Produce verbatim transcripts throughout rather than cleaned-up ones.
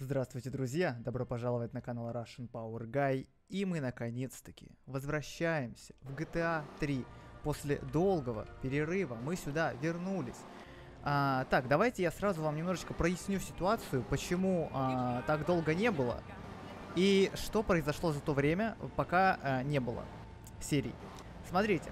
Здравствуйте, друзья! Добро пожаловать на канал Russian Power Guy. И мы наконец-таки возвращаемся в джи ти эй три. После долгого перерыва мы сюда вернулись. А, так, давайте я сразу вам немножечко проясню ситуацию, почему а, так долго не было. И что произошло за то время, пока а, не было серий. Смотрите,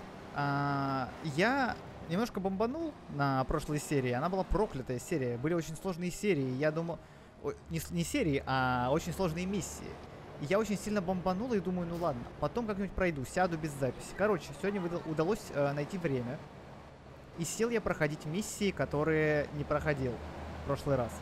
а, я немножко бомбанул на прошлой серии. Она была проклятая серия. Были очень сложные серии. Я думал... Не, не серии, а очень сложные миссии. И я очень сильно бомбанул и думаю, ну ладно, потом как-нибудь пройду, сяду без записи. Короче, сегодня удалось э, найти время. И сел я проходить миссии, которые не проходил в прошлый раз.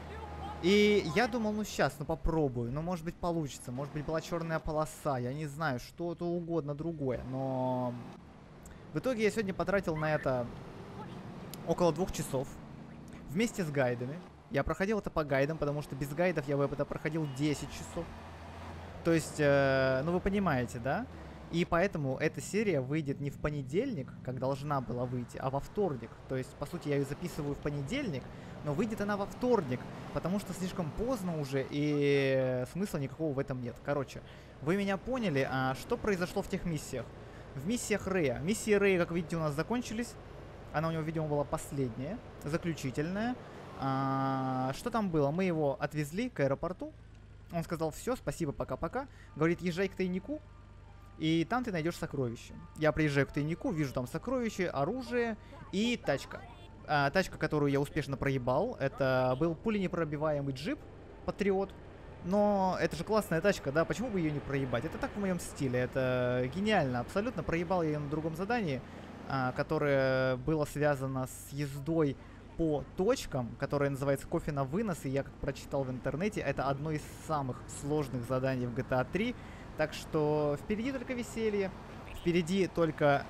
И я думал, ну сейчас, ну попробую, ну может быть получится. Может быть была черная полоса, я не знаю, что-то угодно другое. Но в итоге я сегодня потратил на это около двух часов. Вместе с гайдами. Я проходил это по гайдам, потому что без гайдов я бы это проходил десять часов. То есть, э, ну вы понимаете, да? И поэтому эта серия выйдет не в понедельник, как должна была выйти, а во вторник. То есть, по сути, я ее записываю в понедельник, но выйдет она во вторник, потому что слишком поздно уже, и смысла никакого в этом нет. Короче, вы меня поняли, а что произошло в тех миссиях? В миссиях Рэя. Миссии Рэя, как видите, у нас закончились. Она у него, видимо, была последняя, заключительная. А, что там было? Мы его отвезли к аэропорту. Он сказал, все, спасибо, пока-пока. Говорит, езжай к тайнику, и там ты найдешь сокровища. Я приезжаю к тайнику, вижу там сокровища, оружие и тачка. А, тачка, которую я успешно проебал, это был пуленепробиваемый джип Патриот. Но это же классная тачка, да, почему бы ее не проебать? Это так в моем стиле, это гениально, абсолютно. Проебал я ее на другом задании, а, которое было связано с ездой по точкам, которое называется кофе на вынос, и я как прочитал в интернете, это одно из самых сложных заданий в джи ти эй три, так что впереди только веселье, впереди только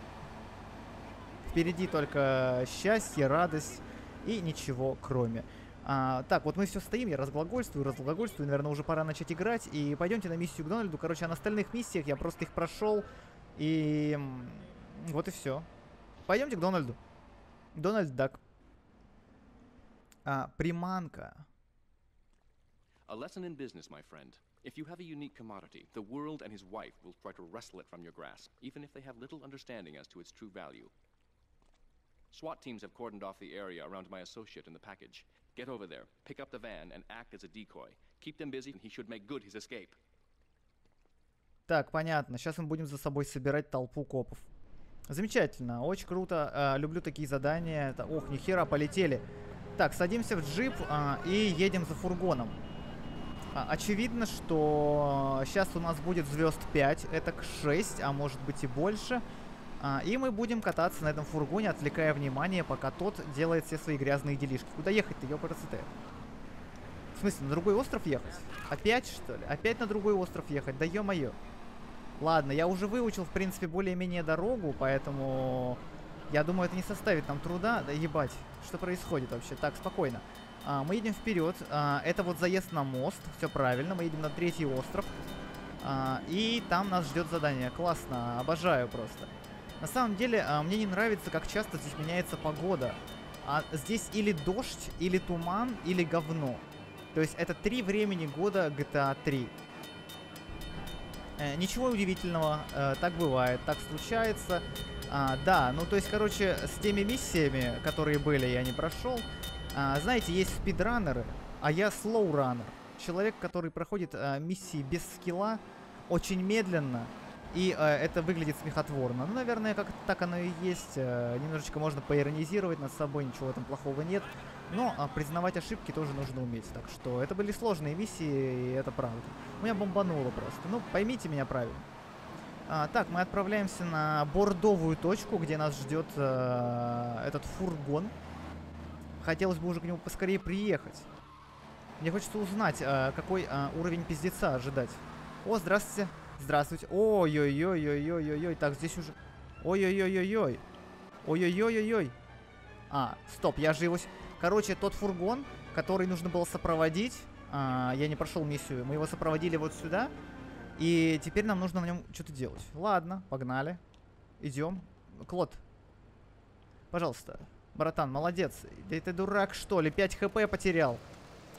впереди только счастье, радость и ничего кроме. А, так, вот мы все стоим, я разглагольствую, разглагольствую, наверное, уже пора начать играть, и пойдемте на миссию к Дональду. Короче, а на остальных миссиях я просто их прошел, и вот и все. Пойдемте к Дональду. Дональд Дак. А, приманка. A lesson in business, my friend. If you have a unique commodity, the world and his wife will try to wrestle it from your grasp, even if they have little understanding as to its true value. SWAT teams have cordoned off the area around my associate in the package. Get over there, pick up the van, and act as a decoy. Keep them busy, and he should make good his escape. Так, понятно. Сейчас мы будем за собой собирать толпу копов. Замечательно, очень круто. А, люблю такие задания. Это, ох, нихера, полетели. Так, садимся в джип а, и едем за фургоном. А, очевидно, что сейчас у нас будет звезд пять, это к шесть, а может быть и больше. А, и мы будем кататься на этом фургоне, отвлекая внимание, пока тот делает все свои грязные делишки. Куда ехать-то, ёпрст? В смысле, на другой остров ехать? Опять, что ли? Опять на другой остров ехать? Да ё-моё. Ладно, я уже выучил, в принципе, более-менее дорогу, поэтому... Я думаю, это не составит нам труда. Да ебать, что происходит вообще? Так, спокойно. А, мы едем вперед. А, это вот заезд на мост. Все правильно. Мы едем на третий остров. А, и там нас ждет задание. Классно. Обожаю просто. На самом деле, а, мне не нравится, как часто здесь меняется погода. А здесь или дождь, или туман, или говно. То есть это три времени года джи ти эй три. Э, ничего удивительного. Э, так бывает. Так случается. А, да, ну то есть, короче, с теми миссиями, которые были, я не прошел. А, знаете, есть спидранеры, а я слоураннер. Человек, который проходит а, миссии без скилла очень медленно, и а, это выглядит смехотворно. Ну, наверное, как так оно и есть. А, немножечко можно поиронизировать над собой, ничего в этом плохого нет. Но а, признавать ошибки тоже нужно уметь. Так что это были сложные миссии, и это правда. Меня бомбануло просто. Ну, поймите меня правильно. А, так, мы отправляемся на бордовую точку, где нас ждет э, этот фургон. Хотелось бы уже к нему поскорее приехать. Мне хочется узнать, э, какой э, уровень пиздеца ожидать. О, здравствуйте. Здравствуйте. Ой-ой-ой-ой-ой-ой-ой. Так, здесь уже... Ой-ой-ой-ой-ой. Ой-ой-ой-ой-ой. А, стоп, я же его... Короче, тот фургон, который нужно было сопроводить... Э, я не прошел миссию. Мы его сопроводили вот сюда. И теперь нам нужно на нем что-то делать. Ладно, погнали. Идем. Клод. Пожалуйста. Братан, молодец. Да ты дурак, что ли? пять хп потерял.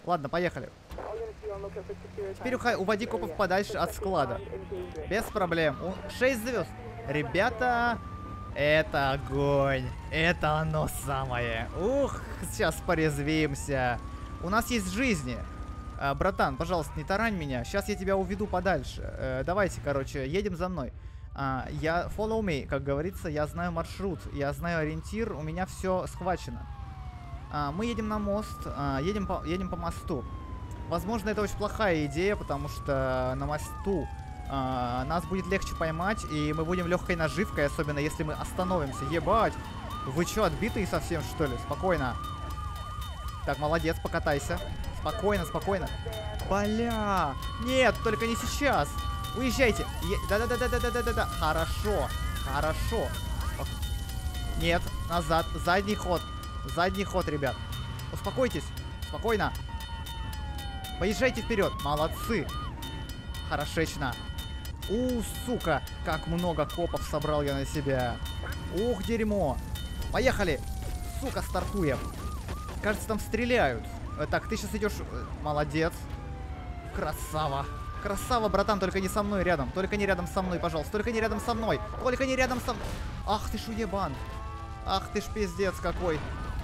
Ладно, поехали. Теперь ухай, уводи копов подальше от склада. Без проблем. шесть звезд. Ребята, это огонь. Это оно самое. Ух, сейчас порезвимся. У нас есть жизни. А, братан, пожалуйста, не тарань меня. Сейчас я тебя уведу подальше. Э, давайте, короче, едем за мной. А, я follow me, как говорится, я знаю маршрут, я знаю ориентир, у меня все схвачено. А, мы едем на мост, а, едем, по, едем по мосту. Возможно, это очень плохая идея, потому что на мосту а, нас будет легче поймать, и мы будем легкой наживкой, особенно если мы остановимся. Ебать! Вы что, отбитые совсем, что ли? Спокойно. Так, молодец, покатайся. Спокойно, спокойно. Бля! Нет, только не сейчас. Уезжайте. Да-да-да-да-да-да-да-да. Хорошо. Хорошо. Нет, назад. Задний ход. Задний ход, ребят. Успокойтесь. Спокойно. Поезжайте вперед. Молодцы. Хорошечно. У, сука. Как много копов собрал я на себя. Ух, дерьмо. Поехали. Сука, стартуем. Кажется, там стреляют. Так, ты сейчас идешь... Молодец. Красава. Красава, братан, только не со мной рядом. Только не рядом со мной, пожалуйста. Только не рядом со мной. Только не рядом со мной. Ах ты ж уебан. Ах ты ж пиздец какой.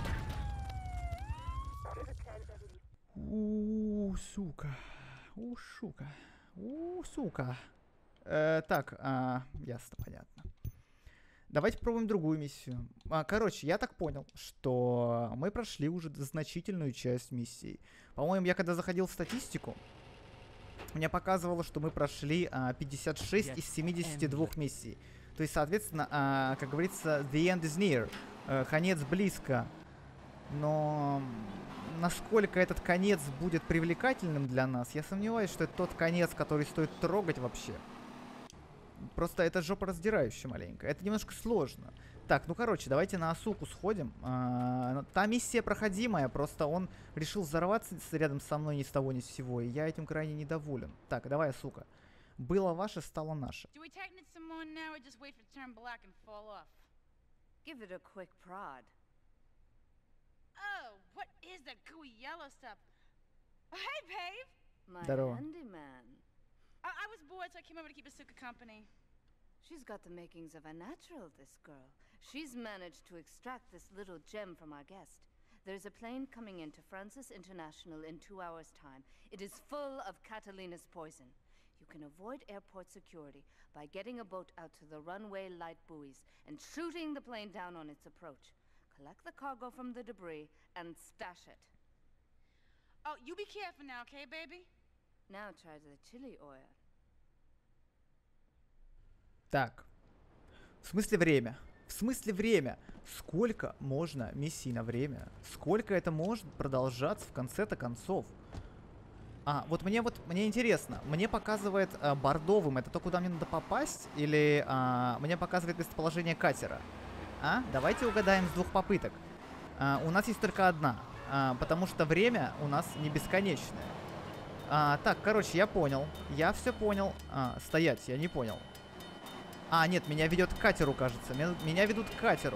У, сука. У, сука. У, сука. Э, так, а, ясно, понятно. Давайте попробуем другую миссию. А, короче, я так понял, что мы прошли уже значительную часть миссии. По-моему, я когда заходил в статистику, мне показывало, что мы прошли а, пятьдесят шесть из семидесяти двух миссий. То есть, соответственно, а, как говорится, the end is near. А, конец близко. Но насколько этот конец будет привлекательным для нас, я сомневаюсь, что это тот конец, который стоит трогать вообще. Просто это жопораздирающе маленько. Это немножко сложно. Так, ну короче, давайте на Асуку сходим. А, та миссия проходимая, просто он решил взорваться рядом со мной ни с того ни с сего, и я этим крайне недоволен. Так, давай, Асука. Было ваше, стало наше. Здорово. I was bored, so I came over to keep Asuka company. She's got the makings of a natural, this girl. She's managed to extract this little gem from our guest. There's a plane coming into Francis International in two hours' time. It is full of Catalina's poison. You can avoid airport security by getting a boat out to the runway light buoys and shooting the plane down on its approach. Collect the cargo from the debris and stash it. Oh, you be careful now, okay, baby? Now try the chili oil. Так. В смысле время? В смысле время? Сколько можно миссий на время? Сколько это может продолжаться в конце-то концов? А, вот мне вот, мне интересно. Мне показывает а, бордовым, это то, куда мне надо попасть? Или а, мне показывает местоположение катера? А? Давайте угадаем с двух попыток. А, у нас есть только одна. А, потому что время у нас не бесконечное. А, так, короче, я понял. Я все понял. А, стоять, я не понял. А, нет, меня ведет к катеру, кажется. Меня, меня ведут к катеру.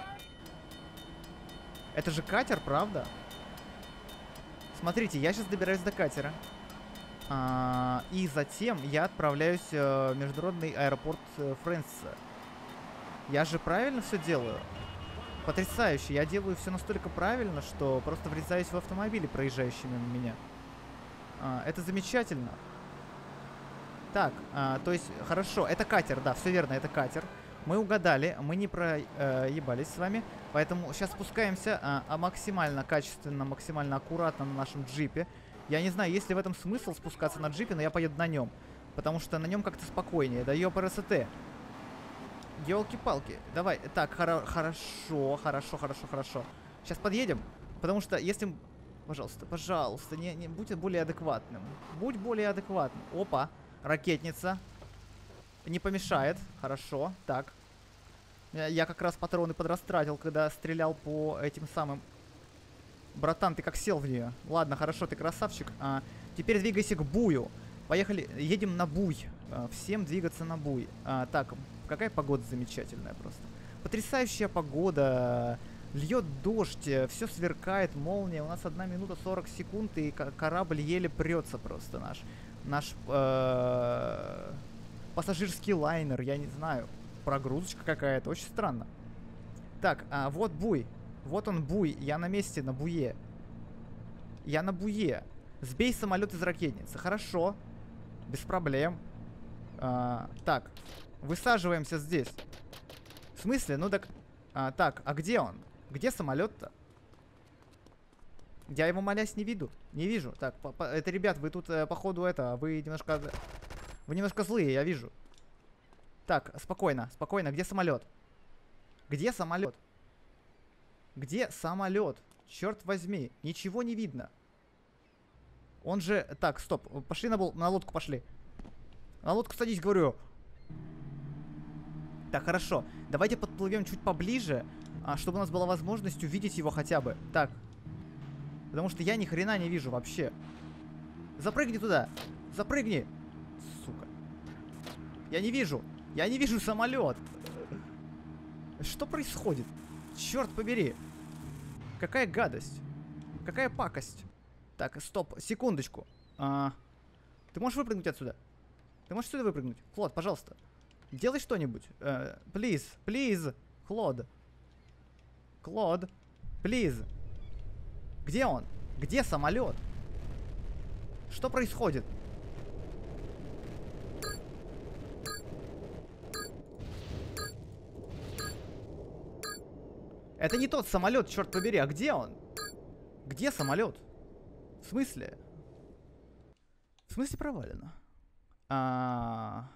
Это же катер, правда? Смотрите, я сейчас добираюсь до катера. А, и затем я отправляюсь э, в международный аэропорт э, Фрэнсиса. Я же правильно все делаю? Потрясающе. Я делаю все настолько правильно, что просто врезаюсь в автомобили, проезжающие мимо меня. А, это замечательно. Так, а, то есть, хорошо, это катер, да, все верно, это катер. Мы угадали, мы не проебались с вами, поэтому сейчас спускаемся а, а максимально качественно, максимально аккуратно на нашем джипе. Я не знаю, есть ли в этом смысл спускаться на джипе, но я поеду на нем, потому что на нем как-то спокойнее. Да ёпрст. Ёлки-палки. Давай, так, хоро хорошо, хорошо, хорошо, хорошо. Сейчас подъедем, потому что если... Пожалуйста, пожалуйста, не, не будь более адекватным. Будь более адекватным. Опа, ракетница. Не помешает. Хорошо, так. Я, я как раз патроны подрастратил, когда стрелял по этим самым... Братан, ты как сел в нее? Ладно, хорошо, ты красавчик. А, теперь двигайся к бую. Поехали, едем на буй. А, всем двигаться на буй. А, так, какая погода замечательная просто. Потрясающая погода. Льет дождь, все сверкает, молния. У нас одна минута сорок секунд, и корабль еле прется просто наш. Наш э, пассажирский лайнер, я не знаю. Прогрузочка какая-то, очень странно. Так, а, вот буй. Вот он буй, я на месте, на буе. Я на буе. Сбей самолет из ракетницы. Хорошо. Без проблем. А, так, высаживаемся здесь. В смысле? Ну так... А, так, а где он? Где самолет-то? Я его, молясь, не виду. Не вижу. Так, по -по это, ребят, вы тут, э, походу, это... Вы немножко... Вы немножко злые, я вижу. Так, спокойно, спокойно. Где самолет? Где самолет? Где самолет? Черт возьми. Ничего не видно. Он же... Так, стоп. Пошли на, на лодку, пошли. На лодку садись, говорю. Так, хорошо. Давайте подплывем чуть поближе, а, чтобы у нас была возможность увидеть его хотя бы. Так. Потому что я ни хрена не вижу вообще. Запрыгни туда. Запрыгни. Сука. Я не вижу. Я не вижу самолет. Что происходит? Черт побери. Какая гадость. Какая пакость. Так, стоп, секундочку. А, ты можешь выпрыгнуть отсюда? Ты можешь сюда выпрыгнуть? Клод, пожалуйста. Делай что-нибудь. Uh, please, please. Клод. Клод. Please. Где он? Где самолет? Что происходит? Это не тот самолет, черт побери. А где он? Где самолет? В смысле? В смысле провалено? А...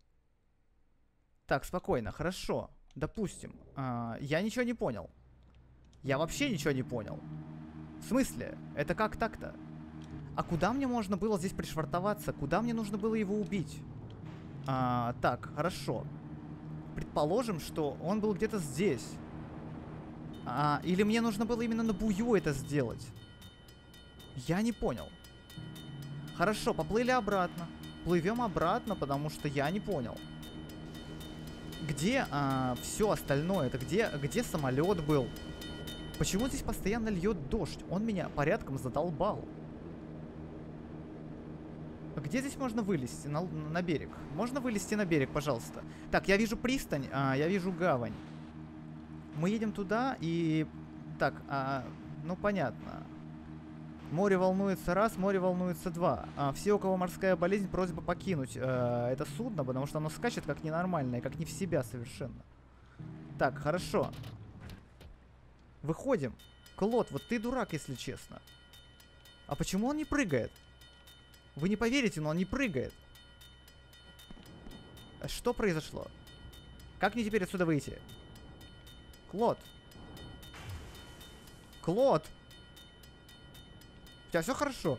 Так, спокойно, хорошо. Допустим. А, я ничего не понял. Я вообще ничего не понял. В смысле? Это как так-то? А куда мне можно было здесь пришвартоваться? Куда мне нужно было его убить? А, так, хорошо. Предположим, что он был где-то здесь. А, или мне нужно было именно на бую это сделать? Я не понял. Хорошо, поплыли обратно. Плывем обратно, потому что я не понял. Где а, все остальное? Это где, где самолет был? Почему здесь постоянно льет дождь? Он меня порядком задолбал. Где здесь можно вылезти на, на берег? Можно вылезти на берег, пожалуйста? Так, я вижу пристань, а, я вижу гавань. Мы едем туда и... Так, а, ну понятно. Море волнуется раз, море волнуется два. А, все, у кого морская болезнь, просьба покинуть э, это судно, потому что оно скачет как ненормальное, как не в себя совершенно. Так, хорошо. Выходим. Клод, вот ты дурак, если честно. А почему он не прыгает? Вы не поверите, но он не прыгает. Что произошло? Как мне теперь отсюда выйти? Клод. Клод. У тебя все хорошо?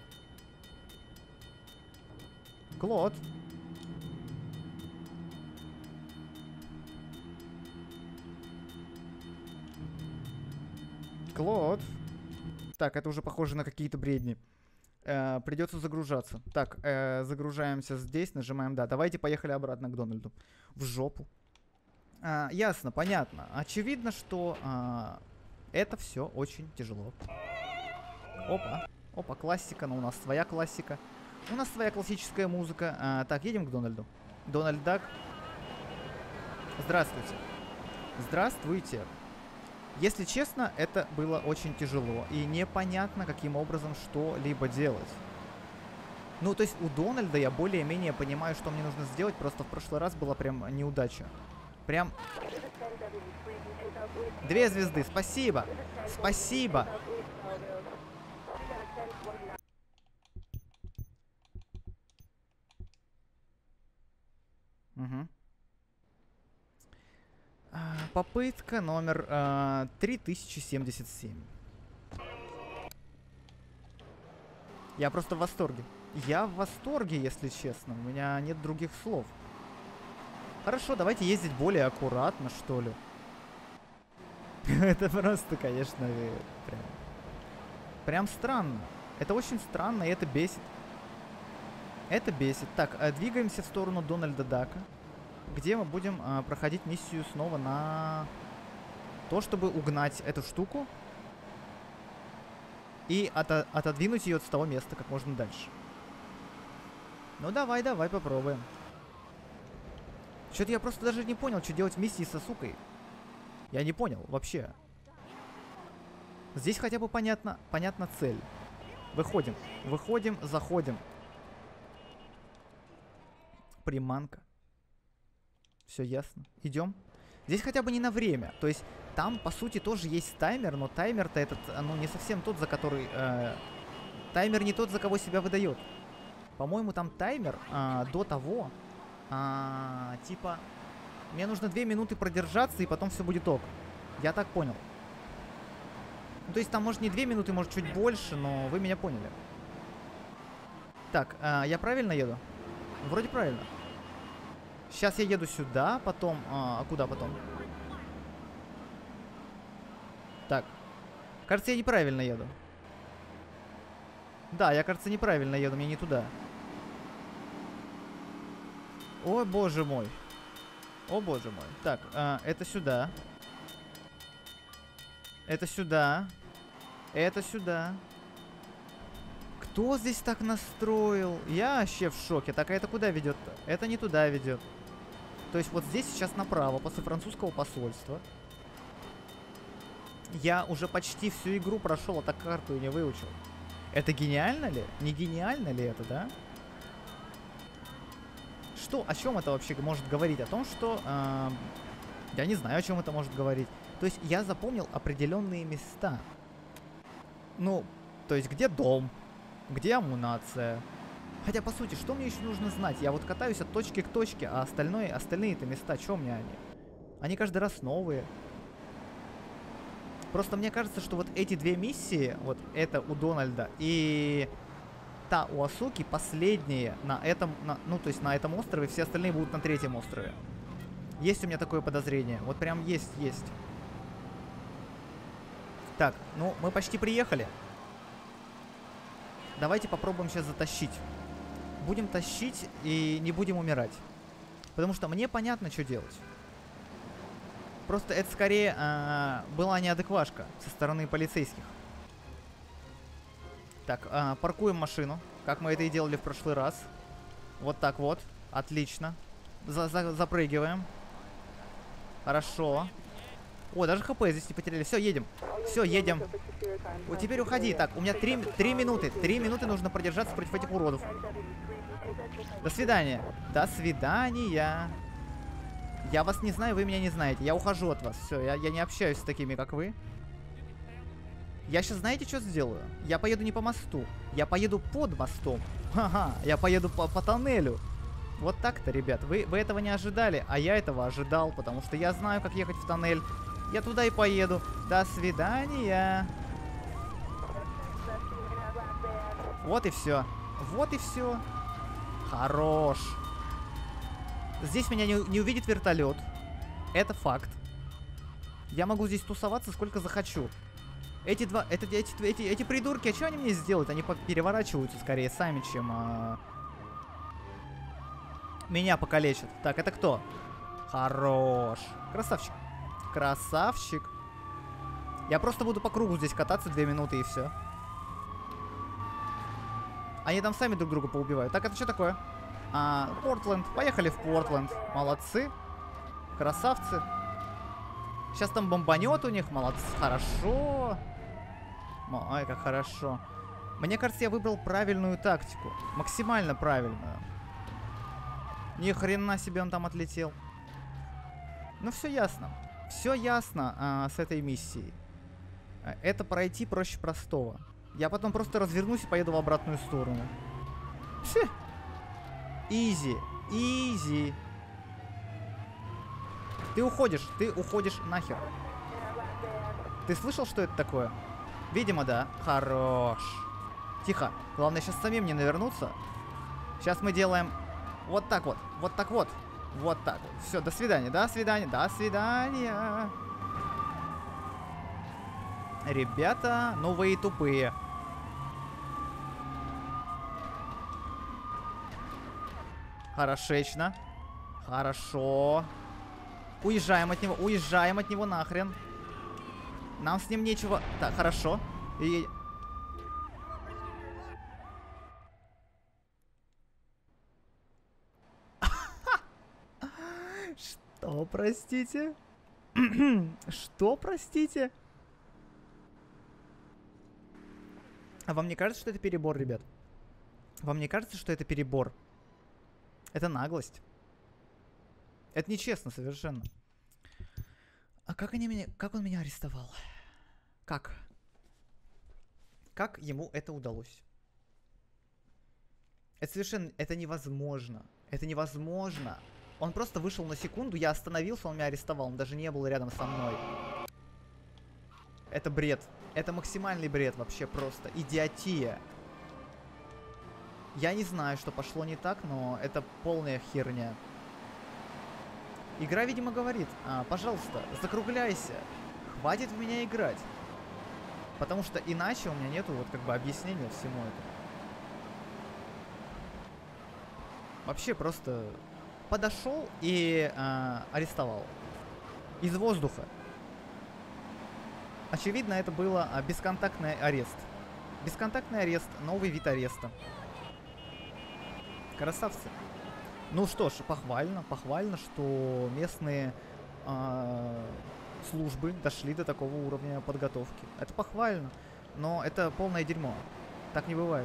Клод. Клод. Так, это уже похоже на какие-то бредни. Э, придется загружаться. Так, э, загружаемся здесь, нажимаем да. Давайте поехали обратно к Дональду. В жопу. А, ясно, понятно. Очевидно, что а, это все очень тяжело. Опа. Опа, классика, но у нас своя классика. У нас своя классическая музыка. А, так, едем к Дональду. Дональд Дак. Здравствуйте. Здравствуйте. Если честно, это было очень тяжело. И непонятно, каким образом что-либо делать. Ну, то есть у Дональда я более-менее понимаю, что мне нужно сделать. Просто в прошлый раз была прям неудача. Прям... Две звезды, спасибо. Спасибо. Угу. А, попытка номер а, три тысячи семьдесят семь. Я просто в восторге. Я в восторге, если честно. У меня нет других слов. Хорошо, давайте ездить более аккуратно, что ли. Это просто, конечно, прям... Прям странно. Это очень странно, и это бесит. Это бесит. Так, двигаемся в сторону Дональда Дака, где мы будем а, проходить миссию снова на... то, чтобы угнать эту штуку и ото отодвинуть ее с того места как можно дальше. Ну давай, давай, попробуем. Что-то я просто даже не понял, что делать в миссии со сукой. Я не понял вообще. Здесь хотя бы понятно, понятна цель. Выходим, выходим, заходим. Приманка. Все ясно. Идем. Здесь хотя бы не на время. То есть там, по сути, тоже есть таймер, но таймер-то этот, ну, не совсем тот, за который... Э, таймер не тот, за кого себя выдает. По-моему, там таймер э, до того, э, типа, мне нужно две минуты продержаться, и потом все будет ок. Я так понял. Ну, то есть там, может, не две минуты, может, чуть больше, но вы меня поняли. Так, э, я правильно еду? Вроде правильно. Сейчас я еду сюда, потом... А куда потом? Так. Кажется, я неправильно еду. Да, я, кажется, неправильно еду, мне не туда. О, боже мой. О, боже мой. Так, а, это сюда. Это сюда. Это сюда. Кто здесь так настроил? Я вообще в шоке. Так, а это куда ведет-то? Это не туда ведет. То есть вот здесь сейчас направо, после французского посольства. Я уже почти всю игру прошел, а так карту и не выучил. Это гениально ли? Не гениально ли это, да? Что, о чем это вообще может говорить? О том, что... Э, я не знаю, о чем это может говорить. То есть я запомнил определенные места. Ну, то есть где дом? Где амунация? Хотя, по сути, что мне еще нужно знать? Я вот катаюсь от точки к точке, а остальное, остальные-то места, что у меня они? Они каждый раз новые. Просто мне кажется, что вот эти две миссии, вот это у Дональда и та у Асуки, последние на этом, на, ну, то есть на этом острове, все остальные будут на третьем острове. Есть у меня такое подозрение. Вот прям есть, есть. Так, ну, мы почти приехали. Давайте попробуем сейчас затащить. Будем тащить и не будем умирать. Потому что мне понятно, что делать. Просто это скорее э, была неадеквашка со стороны полицейских. Так, э, паркуем машину, как мы это и делали в прошлый раз. Вот так вот. Отлично. За -за Запрыгиваем. Хорошо. О, даже хп здесь не потеряли. Все, едем. Все, едем. Вот теперь уходи. Так, у меня три, три минуты. Три минуты нужно продержаться против этих уродов. До свидания. До свидания. Я вас не знаю, вы меня не знаете. Я ухожу от вас. Все, я, я не общаюсь с такими, как вы. Я сейчас, знаете, что сделаю? Я поеду не по мосту. Я поеду под мостом. Ха-ха, я поеду по, по тоннелю. Вот так-то, ребят. Вы, вы этого не ожидали, а я этого ожидал, потому что я знаю, как ехать в тоннель. Я туда и поеду. До свидания. Вот и все. Вот и все. Хорош. Здесь меня не, не увидит вертолет. Это факт. Я могу здесь тусоваться сколько захочу. Эти два, это, эти, эти, эти придурки, а что они мне сделают? Они переворачиваются скорее сами, чем а... меня покалечат. Так, это кто? Хорош. Красавчик. Красавчик. Я просто буду по кругу здесь кататься две минуты и все. Они там сами друг друга поубивают. Так, это что такое? А, Портленд. Поехали в Портленд. Молодцы. Красавцы. Сейчас там бомбанет у них. Молодцы. Хорошо. Ой, как хорошо. Мне кажется, я выбрал правильную тактику. Максимально правильную. Ни хрена себе он там отлетел. Ну, все ясно. Все ясно а, с этой миссией. Это пройти проще простого. Я потом просто развернусь и поеду в обратную сторону. Фи. Изи. Изи. Ты уходишь. Ты уходишь нахер. Ты слышал, что это такое? Видимо, да. Хорош. Тихо. Главное сейчас самим не навернуться. Сейчас мы делаем вот так вот. Вот так вот. Вот так вот. Все, до свидания. До свидания. До свидания. Ребята, ну вы и тупые. Хорошечно. Хорошо. Уезжаем от него. Уезжаем от него нахрен. Нам с ним нечего... Так, хорошо. И... Что, простите? Что, простите? А вам не кажется, что это перебор, ребят? Вам не кажется, что это перебор? Это наглость. Это нечестно совершенно. А как они меня... Как он меня арестовал? Как? Как ему это удалось? Это совершенно... Это невозможно. Это невозможно. Он просто вышел на секунду, я остановился, он меня арестовал. Он даже не был рядом со мной. Это бред. Это максимальный бред вообще просто. Идиотия. Я не знаю, что пошло не так, но это полная херня. Игра, видимо, говорит, а, пожалуйста, закругляйся. Хватит в меня играть. Потому что иначе у меня нету вот как бы объяснения всему этому. Вообще просто подошел и а, арестовал. Из воздуха. Очевидно, это было а, бесконтактный арест. Бесконтактный арест, новый вид ареста. Красавцы. Ну что ж, похвально, похвально, что местные э, службы дошли до такого уровня подготовки. Это похвально, но это полное дерьмо. Так не бывает.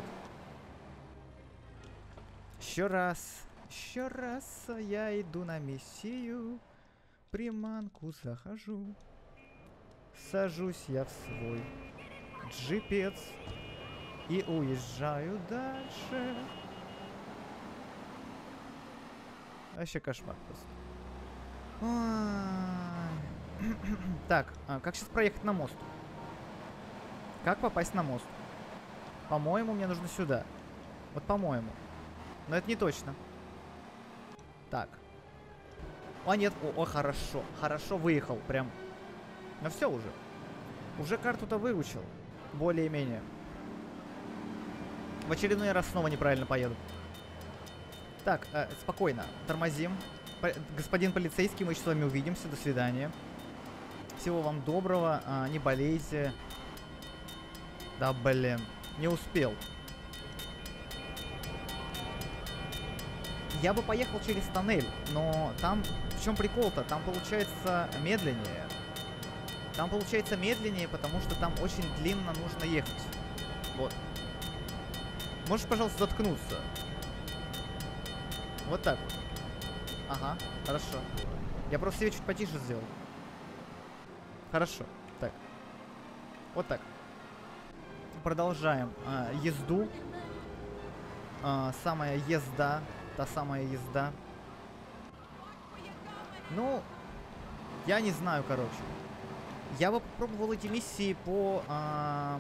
Еще раз, еще раз я иду на миссию, приманку захожу, сажусь я в свой джипец и уезжаю дальше. Вообще кошмар просто. Так, а как сейчас проехать на мост? Как попасть на мост? По-моему, мне нужно сюда. Вот по-моему. Но это не точно. Так. А нет, о, о, хорошо. Хорошо выехал, прям. Ну все уже. Уже карту-то выучил. Более-менее. В очередной раз снова неправильно поеду. Так, э, спокойно, тормозим. По господин полицейский, мы еще с вами увидимся. До свидания. Всего вам доброго, э, не болейте. Да, блин, не успел. Я бы поехал через тоннель, но там... В чем прикол-то? Там получается медленнее. Там получается медленнее, потому что там очень длинно нужно ехать. Вот. Можешь, пожалуйста, заткнуться? Вот так вот. Ага, хорошо. Я просто себе чуть потише сделал. Хорошо. Так. Вот так. Продолжаем а, езду. А, самая езда. Та самая езда. Ну, я не знаю, короче. Я бы попробовал эти миссии по... А,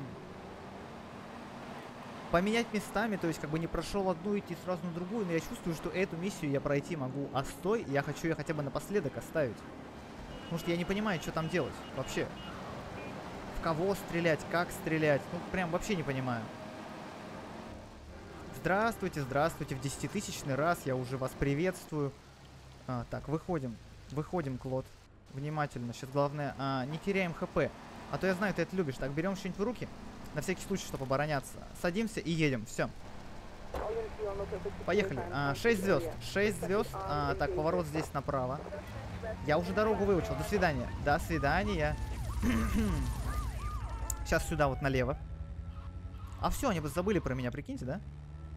поменять местами, то есть как бы не прошел одну, идти сразу на другую, но я чувствую, что эту миссию я пройти могу. А стой, я хочу ее хотя бы напоследок оставить. Потому что я не понимаю, что там делать вообще. В кого стрелять, как стрелять. Ну, прям вообще не понимаю. Здравствуйте, здравствуйте. В десятитысячный раз я уже вас приветствую. А, так, выходим. Выходим, Клод. Внимательно. Сейчас главное, а, не теряем хп. А то я знаю, ты это любишь. Так, берем что-нибудь в руки. На всякий случай, чтобы обороняться. Садимся и едем. Все. Поехали. А, шесть звезд. шесть звезд. А, так, поворот здесь направо. Я уже дорогу выучил. До свидания. До свидания. Сейчас сюда вот налево. А все, они бы забыли про меня, прикиньте, да?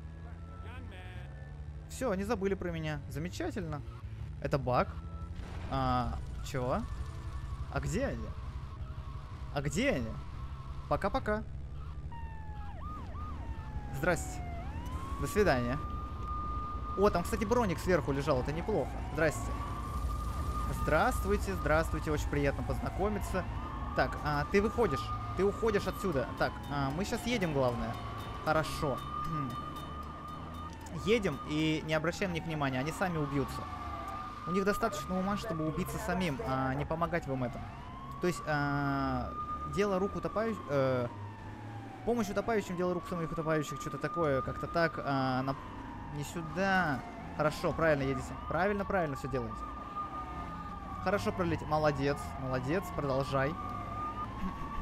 Все, они забыли про меня. Замечательно. Это баг. А, чего? А где они? А где они? Пока-пока. Здрасте. До свидания. О, там, кстати, броник сверху лежал. Это неплохо. Здрасте. Здравствуйте, здравствуйте. Очень приятно познакомиться. Так, а, ты выходишь. Ты уходишь отсюда. Так, а, мы сейчас едем, главное. Хорошо. Едем и не обращаем на них внимания. Они сами убьются. У них достаточно ума, чтобы убиться самим, а не помогать вам этом. То есть, а, дело рук утопающих... Э, помощь утопающим, дело рук самих утопающих. Что-то такое, как-то так. А, на, не сюда. Хорошо, правильно едете. Правильно, правильно все делаете. Хорошо пролететь. Молодец, молодец, продолжай.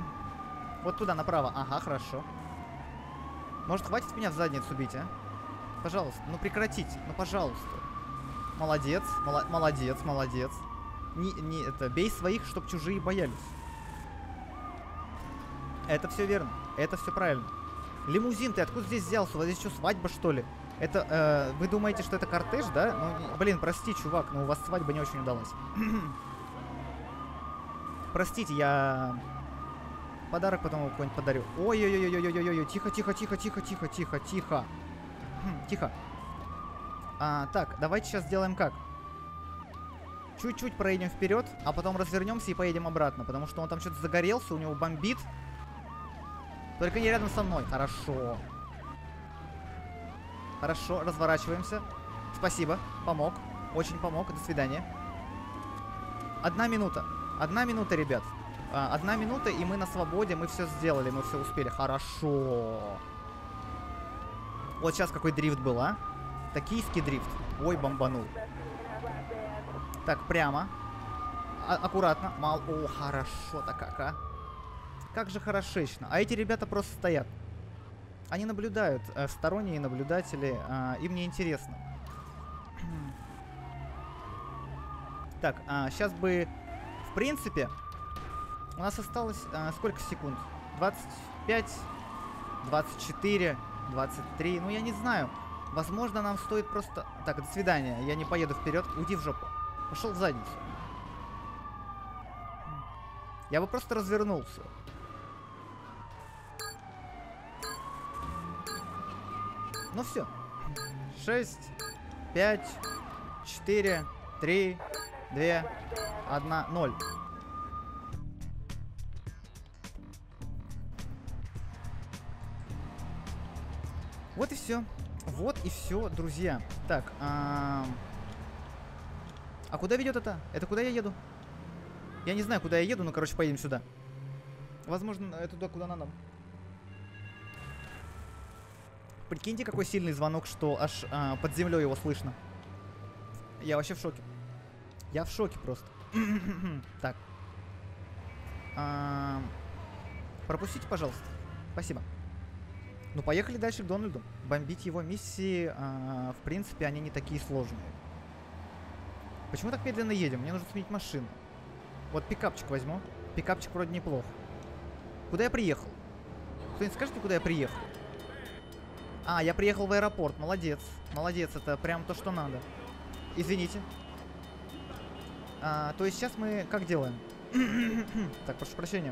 Вот туда, направо. Ага, хорошо. Может, хватит меня в задницу бить, а? Пожалуйста, ну прекратите, ну пожалуйста. Молодец, мол молодец, молодец. Не, не, это, бей своих, чтоб чужие боялись. Это все верно, это все правильно. Лимузин, ты откуда здесь взялся? У вас здесь что, свадьба, что ли? Это, э, вы думаете, что это кортеж, да? Ну, блин, прости, чувак, но у вас свадьба не очень удалась. Простите, я... Подарок потом его какой-нибудь подарю. Ой-ой-ой-ой-ой-ой-ой, тихо, тихо, тихо, тихо, тихо, тихо, тихо. Тихо. А, так, давайте сейчас сделаем как? Чуть-чуть проедем вперед, а потом развернемся и поедем обратно, потому что он там что-то загорелся, у него бомбит. Только не рядом со мной. Хорошо. Хорошо, разворачиваемся. Спасибо, помог. Очень помог. До свидания. Одна минута. Одна минута, ребят. А, одна минута, и мы на свободе. Мы все сделали, мы все успели. Хорошо. Вот сейчас какой дрифт был, а? Токийский дрифт. Ой, бомбанул. Так, прямо. А аккуратно. Мал. О, хорошо-то как, а? Как же хорошечно. А эти ребята просто стоят. Они наблюдают. Э, сторонние наблюдатели. Э, им не интересно. Так, э, сейчас бы... В принципе, у нас осталось... Э, сколько секунд? двадцать пять, двадцать четыре, двадцать три. Ну, я не знаю. Возможно, нам стоит просто... Так, до свидания. Я не поеду вперед. Уйди в жопу. Пошел в задницу. Я бы просто развернулся. Ну все. шесть, пять, четыре, три, два, один, ноль. Вот и все. Вот и все, друзья. Так, а... а куда ведет это? Это куда я еду? Я не знаю, куда я еду, но, короче, поедем сюда. Возможно, это туда, куда надо. Прикиньте, какой сильный звонок, что аж а, под землей его слышно. Я вообще в шоке. Я в шоке просто. Так. А, пропустите, пожалуйста. Спасибо. Ну, поехали дальше к Дональду. Бомбить его миссии, а, в принципе, они не такие сложные. Почему так медленно едем? Мне нужно сменить машину. Вот пикапчик возьму. Пикапчик вроде неплох. Куда я приехал? Кто-нибудь скажите, куда я приехал? А, я приехал в аэропорт. Молодец. Молодец, это прям то, что надо. Извините. А, то есть сейчас мы как делаем? Так, прошу прощения.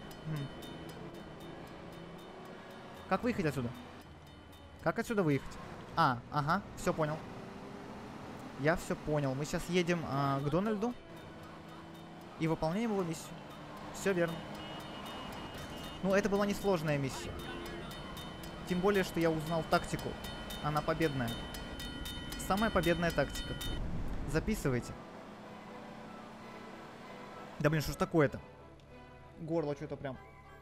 Как выехать отсюда? Как отсюда выехать? А, ага, все понял. Я все понял. Мы сейчас едем а, к Дональду и выполняем его миссию. Все верно. Ну, это была несложная миссия. Тем более, что я узнал тактику. Она победная. Самая победная тактика. Записывайте. Да блин, что ж такое-то? Горло что-то прям.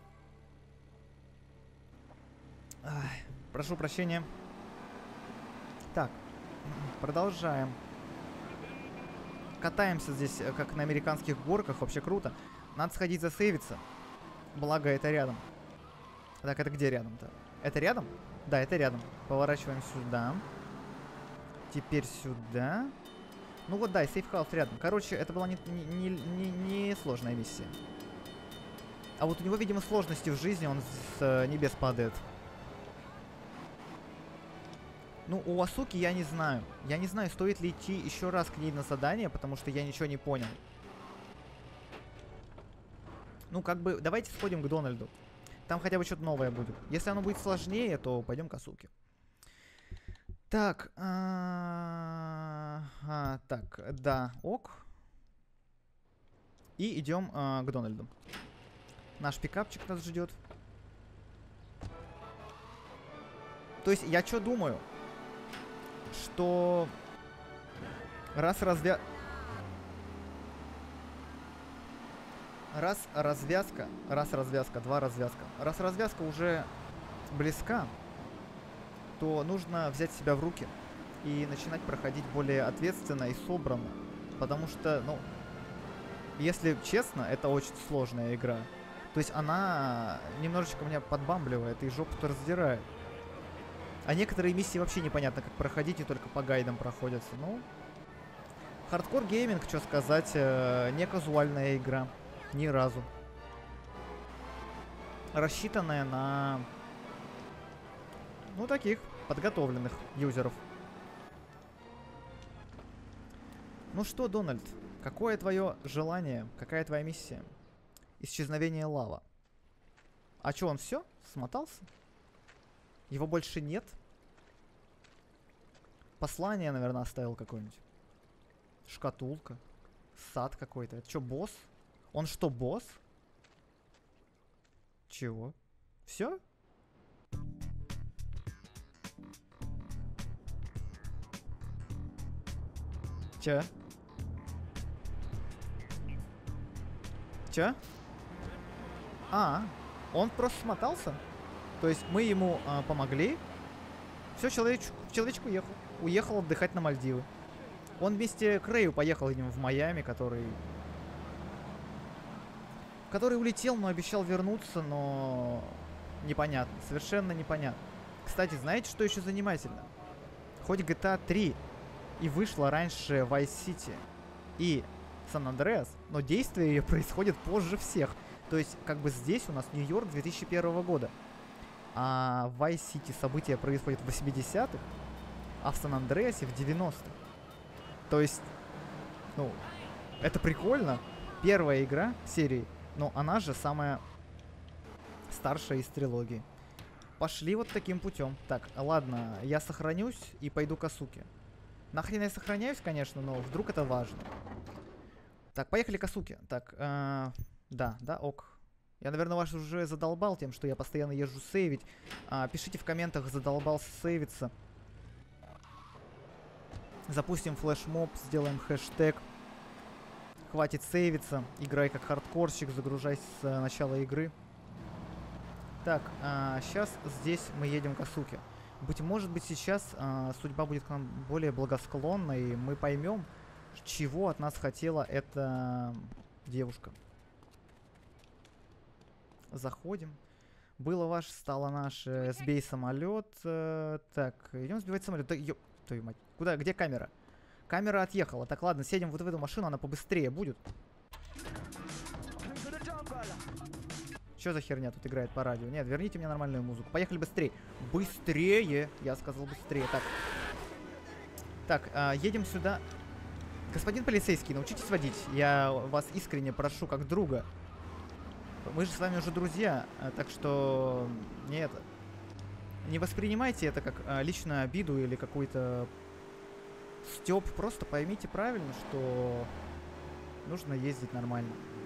Ай, прошу прощения. Так, продолжаем. Катаемся здесь, как на американских горках. Вообще круто. Надо сходить засейвиться. Благо, это рядом. Так, это где рядом-то? Это рядом? Да, это рядом. Поворачиваем сюда. Теперь сюда. Ну вот, да, и сейфхаус рядом. Короче, это была не, не, не, не, не сложная миссия. А вот у него, видимо, сложности в жизни. Он с э, небес падает. Ну, у Асуки я не знаю. Я не знаю, стоит ли идти еще раз к ней на задание, потому что я ничего не понял. Ну, как бы, давайте сходим к Дональду. Там хотя бы что-то новое будет. Если оно будет сложнее, то пойдем к Асуке. Так. А, а, так, да, ок. И идем а, к Дональду. Наш пикапчик нас ждет. То есть, я что думаю? Что раз развя... Раз развязка, раз развязка, два развязка. Раз развязка уже близка, то нужно взять себя в руки и начинать проходить более ответственно и собранно. Потому что, ну, если честно, это очень сложная игра. То есть она немножечко меня подбамбливает и жопу-то раздирает. А некоторые миссии вообще непонятно, как проходить, и только по гайдам проходятся. Ну, хардкор гейминг, что сказать, э, не казуальная игра. Ни разу. Рассчитанная на, ну, таких подготовленных юзеров. Ну что, Дональд, какое твое желание, какая твоя миссия? Исчезновение Лава. А чё, он все? Смотался? Его больше нет? Послание, наверное, оставил какое-нибудь. Шкатулка. Сад какой-то. Это что, босс? Он что, босс? Чего? Все? Че? Че? А, он просто смотался? То есть мы ему а, помогли. Все, человечек, человечек уехал. Уехал отдыхать на Мальдивы. Он вместе к Рэю поехал видимо, в Майами, который... Который улетел, но обещал вернуться, но... Непонятно. Совершенно непонятно. Кстати, знаете, что еще занимательно? Хоть джи ти эй три и вышла раньше Vice City и San Andreas, но действие ее происходит позже всех. То есть, как бы здесь у нас Нью-Йорк две тысячи первого года. А в Vice City события происходят в восьмидесятых, а в Сан-Андреасе в девяностых. То есть, ну, это прикольно. Первая игра серии, но она же самая старшая из трилогии. Пошли вот таким путем. Так, ладно, я сохранюсь и пойду к Асуке. Нахрен я сохраняюсь, конечно, но вдруг это важно. Так, поехали к Асуке. Так, э, да, да, ок. Я, наверное, вас уже задолбал тем, что я постоянно езжу сейвить. А, пишите в комментах, задолбался сейвиться. Запустим флешмоб, сделаем хэштег. Хватит сейвиться. Играй как хардкорщик, загружайся с э, начала игры. Так, а, сейчас здесь мы едем к Асуке. Быть может быть сейчас а, судьба будет к нам более благосклонна, и мы поймем, чего от нас хотела эта девушка. Заходим. Было ваше, стало наше. Сбей самолет. Э, так, идем сбивать самолет. Да, ё... Твою мать. Куда? Где камера? Камера отъехала. Так, ладно, сядем вот в эту машину, она побыстрее будет. Что за херня тут играет по радио? Нет, верните мне нормальную музыку. Поехали быстрее. Быстрее! Я сказал быстрее. Так. Так, э, едем сюда. Господин полицейский, научитесь водить. Я вас искренне прошу, как друга. Мы же с вами уже друзья, так что не это. Не воспринимайте это как а, личную обиду или какой-то стёб. Просто поймите правильно, что нужно ездить нормально.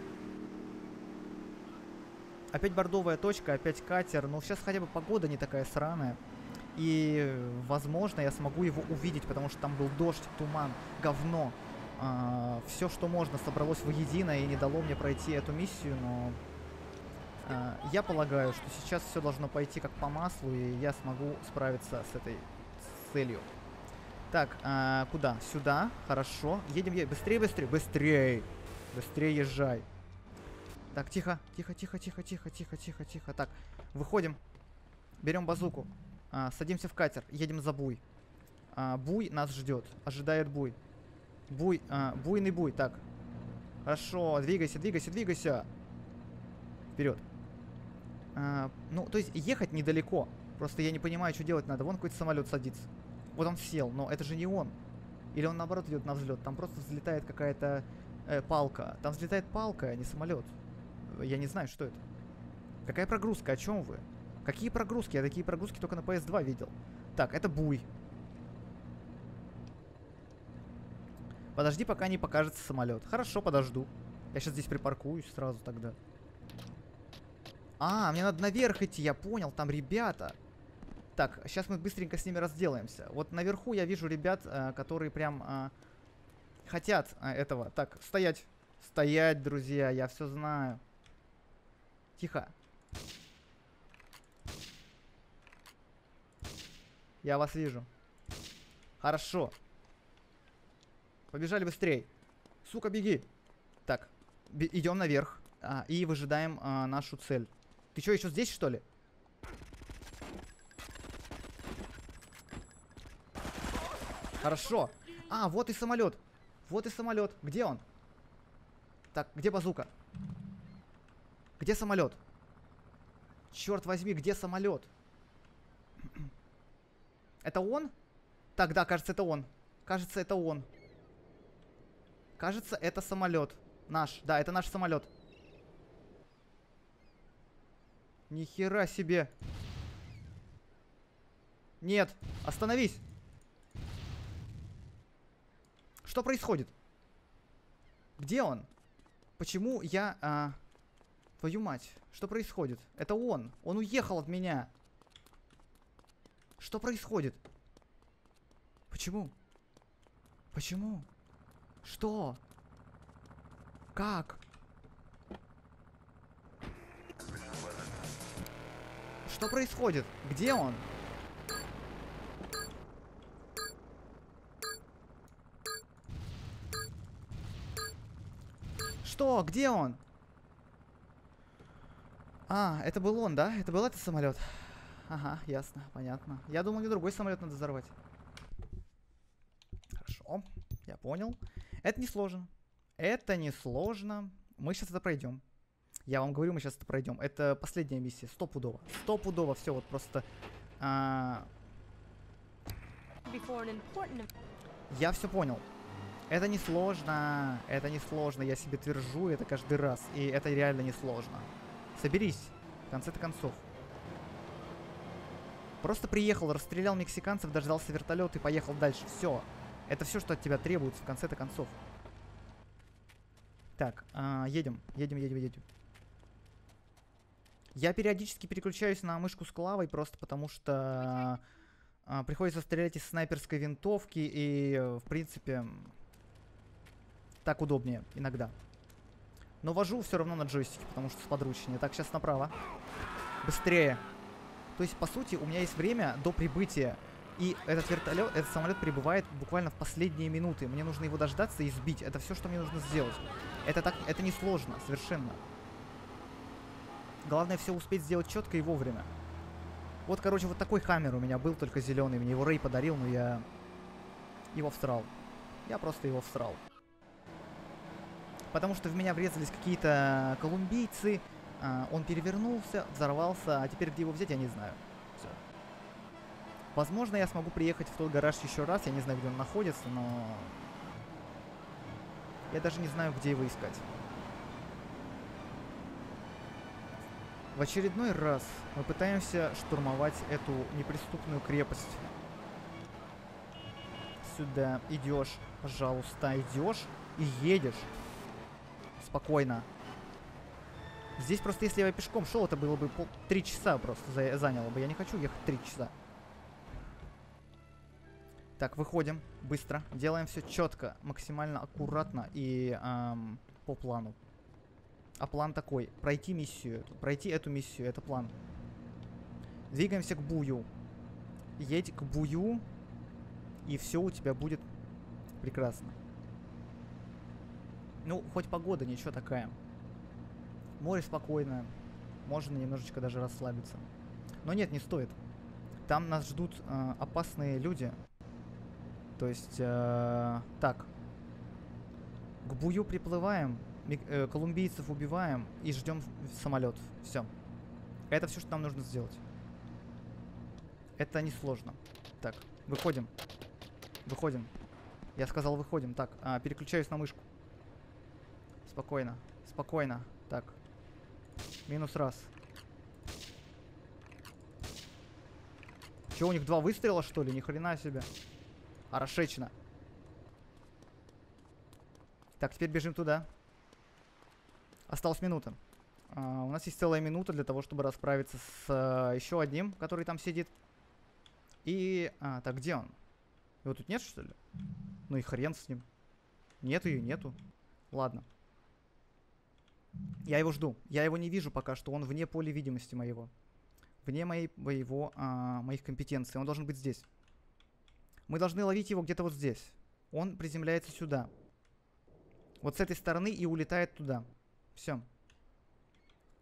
Опять бордовая точка, опять катер. Но сейчас хотя бы погода не такая сраная. И, возможно, я смогу его увидеть, потому что там был дождь, туман, говно. А, все, что можно, собралось воедино и не дало мне пройти эту миссию, но... Uh, я полагаю, что сейчас все должно пойти как по маслу, и я смогу справиться с этой целью. Так, uh, куда? Сюда. Хорошо. Едем, едем. Быстрее, быстрее, быстрее. Быстрее езжай. Так, тихо, тихо, тихо, тихо, тихо, тихо, тихо, тихо. Так, выходим. Берем базуку. Uh, садимся в катер. Едем за Буй. Uh, буй нас ждет. Ожидает Буй. Буй, uh, буйный Буй. Так. Хорошо. Двигайся, двигайся, двигайся. Вперед. А, ну, то есть ехать недалеко. Просто я не понимаю, что делать надо. Вон какой-то самолет садится. Вот он сел, но это же не он. Или он наоборот идет на взлет. Там просто взлетает какая-то э, палка. Там взлетает палка, а не самолет. Я не знаю, что это. Какая прогрузка? О чем вы? Какие прогрузки? Я такие прогрузки только на пи эс два видел. Так, это Буй. Подожди, пока не покажется самолет. Хорошо, подожду. Я сейчас здесь припаркуюсь сразу тогда. А, мне надо наверх идти, я понял, там ребята. Так, сейчас мы быстренько с ними разделаемся. Вот наверху я вижу ребят, э, которые прям э, хотят э, этого. Так, стоять. Стоять, друзья, я все знаю. Тихо. Я вас вижу. Хорошо. Побежали быстрей. Сука, беги. Так, идем наверх. А, и выжидаем а, нашу цель. Ты что, еще здесь, что ли? Хорошо. А, вот и самолет. Вот и самолет. Где он? Так, где базука? Где самолет? Черт возьми, где самолет? Это он? Так, да, кажется, это он. Кажется, это он. Кажется, это самолет. Наш. Да, это наш самолет. Ни хера себе. Нет, остановись. Что происходит? Где он? Почему я... А... Твою мать, что происходит? Это он. Он уехал от меня. Что происходит? Почему? Почему? Что? Как? Что происходит? Где он? Что? Где он? А, это был он, да? Это был этот самолет? Ага, ясно, понятно. Я думал, мне другой самолет надо взорвать. Хорошо, я понял. Это не сложно. Это не сложно. Мы сейчас это пройдем. Я вам говорю, мы сейчас это пройдем. Это последняя миссия, стопудово. Стопудово, все, вот просто... А... Я все понял. Это не сложно. Это не сложно, я себе твержу это каждый раз. И это реально не сложно. Соберись, в конце-то концов. Просто приехал, расстрелял мексиканцев, дождался вертолет и поехал дальше. Все. Это все, что от тебя требуется, в конце-то концов. Так, а, едем, едем, едем, едем. Я периодически переключаюсь на мышку с клавой, просто потому что а, приходится стрелять из снайперской винтовки, и, в принципе, так удобнее иногда. Но вожу все равно на джойстике, потому что сподручнее. Так, сейчас направо. Быстрее. То есть, по сути, у меня есть время до прибытия. И этот вертолет, этот самолет прибывает буквально в последние минуты. Мне нужно его дождаться и сбить. Это все, что мне нужно сделать. Это так, это не сложно, совершенно. Главное все успеть сделать четко и вовремя. Вот, короче, вот такой хаммер у меня был, только зеленый. Мне его Рэй подарил, но я его всрал. Я просто его всрал. Потому что в меня врезались какие-то колумбийцы. А, он перевернулся, взорвался, а теперь где его взять, я не знаю. Все. Возможно, я смогу приехать в тот гараж еще раз. Я не знаю, где он находится, но... Я даже не знаю, где его искать. В очередной раз мы пытаемся штурмовать эту неприступную крепость. Сюда идешь, пожалуйста, идешь и едешь. Спокойно. Здесь просто, если я пешком шел, это было бы пол... три часа просто за... заняло бы. Я не хочу ехать три часа. Так, выходим быстро. Делаем все четко, максимально аккуратно и эм, по плану. А план такой. Пройти миссию. Пройти эту миссию. Это план. Двигаемся к Бую. Едь к Бую. И все у тебя будет прекрасно. Ну, хоть погода ничего такая. Море спокойное. Можно немножечко даже расслабиться. Но нет, не стоит. Там нас ждут э, опасные люди. То есть, э, так. К Бую приплываем. Э, колумбийцев убиваем. И ждем самолет. Все. Это все, что нам нужно сделать. Это несложно. Так, выходим. Выходим. Я сказал, выходим. Так, а, переключаюсь на мышку. Спокойно. Спокойно. Так. Минус раз. Че, у них два выстрела, что ли? Ни хрена себе. Хорошечно. Так, теперь бежим туда. Осталась минута. А, у нас есть целая минута для того, чтобы расправиться с а, еще одним, который там сидит. И... А, так, где он? Его тут нет, что ли? Ну и хрен с ним. Нету ее, нету. Ладно. Я его жду. Я его не вижу пока что. Он вне поля видимости моего. Вне моей, моего, а, моих компетенций. Он должен быть здесь. Мы должны ловить его где-то вот здесь. Он приземляется сюда. Вот с этой стороны и улетает туда. Все.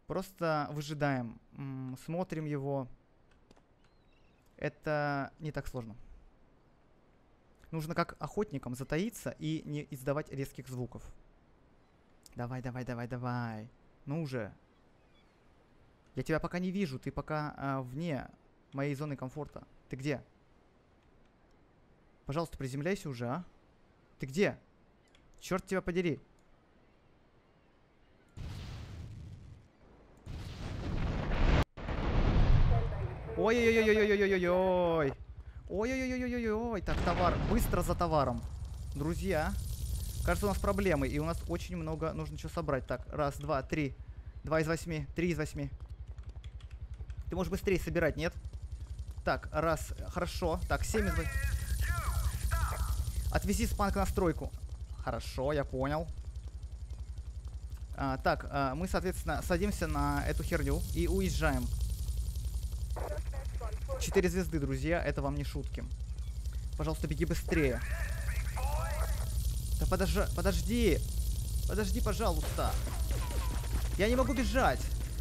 Просто выжидаем. М, смотрим его. Это не так сложно. Нужно как охотникам затаиться и не издавать резких звуков. Давай, давай, давай, давай. Ну уже. Я тебя пока не вижу. Ты пока а, вне моей зоны комфорта. Ты где? Пожалуйста, приземляйся уже, а? Ты где? Черт тебя подери. Ой-ой-ой-ой-ой-ой-ой-ой. Ой-ой-ой-ой-ой-ой. Так, товар. Быстро за товаром. Друзья. Кажется, у нас проблемы. И у нас очень много нужно чего собрать. Так, раз, два, три. Два из восьми. Три из восьми. Ты можешь быстрее собирать, нет? Так, раз. Хорошо. Так, семь из восьми. Отвези спанк на стройку. Хорошо, я понял. А, так, а, мы, соответственно, садимся на эту херню и уезжаем. Четыре звезды, друзья, это вам не шутки. Пожалуйста, беги быстрее. Да подожди, подожди. Подожди, пожалуйста. Я не могу бежать.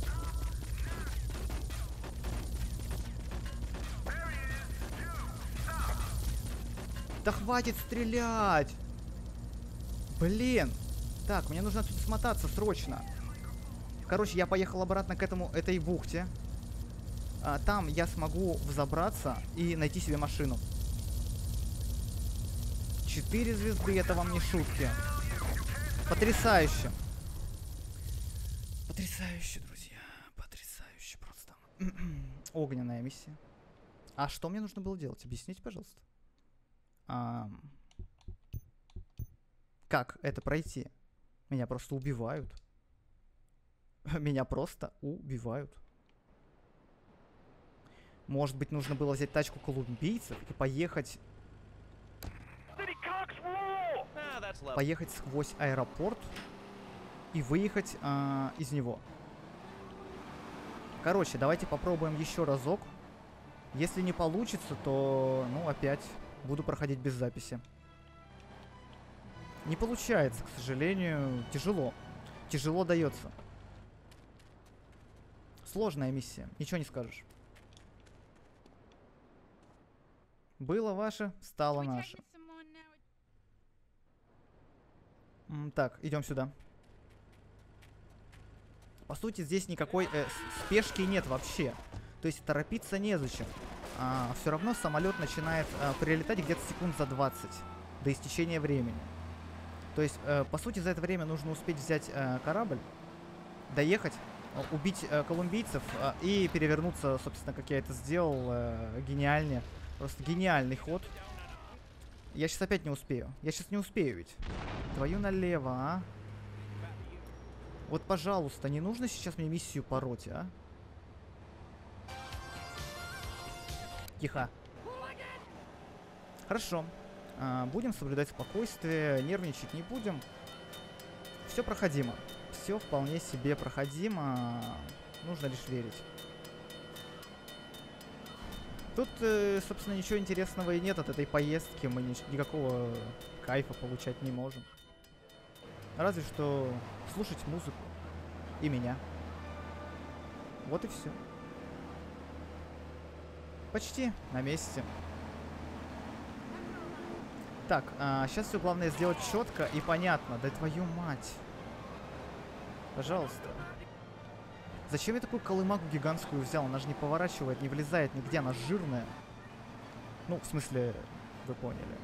Да хватит стрелять. Блин. Так, мне нужно отсюда смотаться срочно. Короче, я поехал обратно к этому, этой бухте. А, там я смогу взобраться и найти себе машину. Четыре звезды, это вам не шутки. Потрясающе. Потрясающе, друзья. Потрясающе просто. Огненная миссия. А что мне нужно было делать? Объясните, пожалуйста. А... Как это пройти? Меня просто убивают. Меня просто убивают. Может быть, нужно было взять тачку колумбийцев и поехать... Поехать сквозь аэропорт и выехать э, из него. Короче, давайте попробуем еще разок. Если не получится, то, ну, опять буду проходить без записи. Не получается, к сожалению. Тяжело. Тяжело дается. Сложная миссия. Ничего не скажешь. Было ваше, стало наше. М, так, идем сюда. По сути, здесь никакой э, спешки нет вообще. То есть торопиться незачем. А, все равно самолет начинает а, прилетать где-то секунд за двадцать до истечения времени. То есть, э, по сути, за это время нужно успеть взять э, корабль, доехать, э, убить э, колумбийцев э, и перевернуться, собственно, как я это сделал, э, гениальнее. Просто гениальный ход. Я сейчас опять не успею. Я сейчас не успею ведь. Твою налево, а? Вот, пожалуйста, не нужно сейчас мне миссию пороть, а? Тихо. Хорошо. А, будем соблюдать спокойствие, нервничать не будем. Все проходимо. Все вполне себе проходимо. Нужно лишь верить. Тут, э, собственно, ничего интересного и нет от этой поездки. Мы ни никакого кайфа получать не можем. Разве что слушать музыку. И меня. Вот и все. Почти на месте. Так, а, сейчас все главное сделать четко и понятно. Да твою мать. Пожалуйста. Зачем я такую колымагу гигантскую взял? Она же не поворачивает, не влезает нигде, она жирная. Ну, в смысле, вы поняли.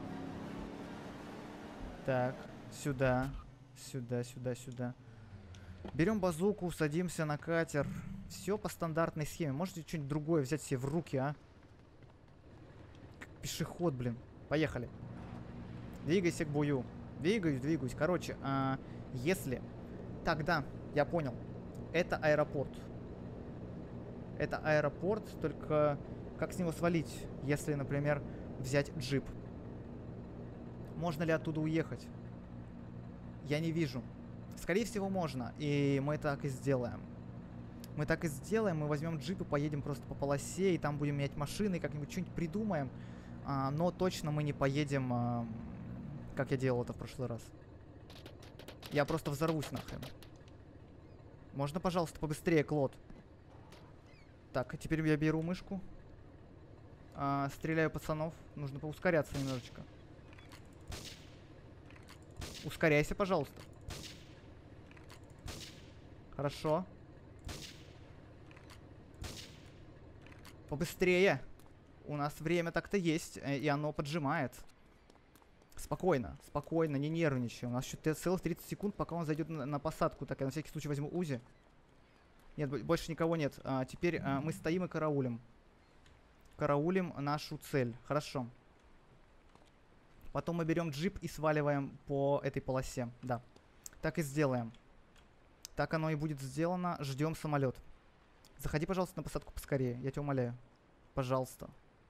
Так, сюда, сюда, сюда, сюда. Берем базуку, садимся на катер. Все по стандартной схеме. Можете что-нибудь другое взять себе в руки, а? Как пешеход, блин. Поехали. Двигайся к бою. Двигаюсь, двигаюсь. Короче, а, если... Тогда, я понял. Это аэропорт. Это аэропорт, только как с него свалить, если, например, взять джип? Можно ли оттуда уехать? Я не вижу. Скорее всего, можно, и мы так и сделаем. Мы так и сделаем, мы возьмем джип и поедем просто по полосе, и там будем менять машины, как-нибудь что-нибудь придумаем. А, но точно мы не поедем, а, как я делал это в прошлый раз. Я просто взорвусь нахрен. Можно, пожалуйста, побыстрее, Клод? Так, теперь я беру мышку. А, стреляю пацанов. Нужно поускоряться немножечко. Ускоряйся, пожалуйста. Хорошо. Побыстрее. У нас время так-то есть, и оно поджимает. Спокойно, спокойно, не нервничай. У нас еще целых тридцать секунд, пока он зайдет на, на посадку. Так, я на всякий случай возьму УЗИ. Нет, больше никого нет. А, теперь а, мы стоим и караулим. Караулим нашу цель. Хорошо. Потом мы берем джип и сваливаем по этой полосе. Да. Так и сделаем. Так оно и будет сделано. Ждем самолет. Заходи, пожалуйста, на посадку поскорее. Я тебя умоляю. Пожалуйста.